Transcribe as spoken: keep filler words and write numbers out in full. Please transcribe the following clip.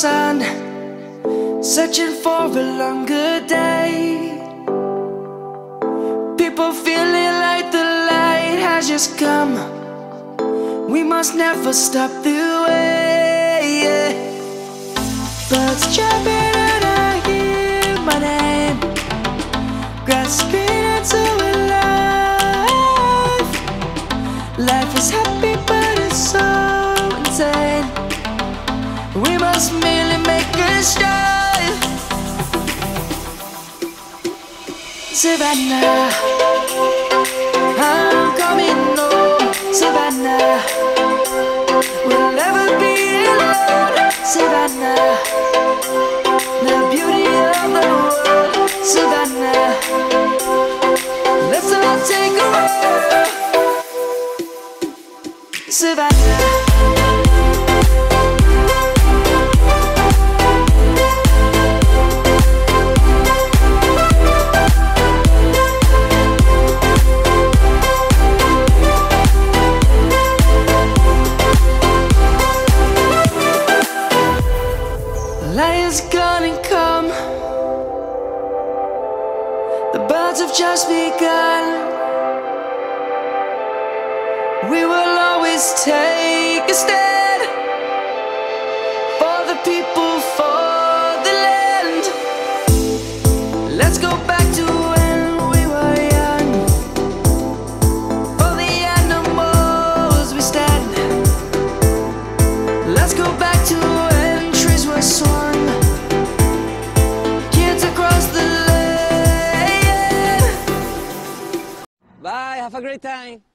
sun, searching for a longer day. People feeling like the light has just come. We must never stop the way, yeah. Birds chirping and I hear my name, grasping into a life. Life is happy but it's so insane. We must merely make a start. Savannah, I'm coming home. Savannah, we'll never be alone. Savannah, the beauty of the world. Savannah, let's all take a walk. Savannah. Light is gonna come. The birds have just begun. We will always take a stand for the people, for the land. Let's go back to when we were young. For the animals we stand. Let's go back to when trees were swung. Bye, have a great time.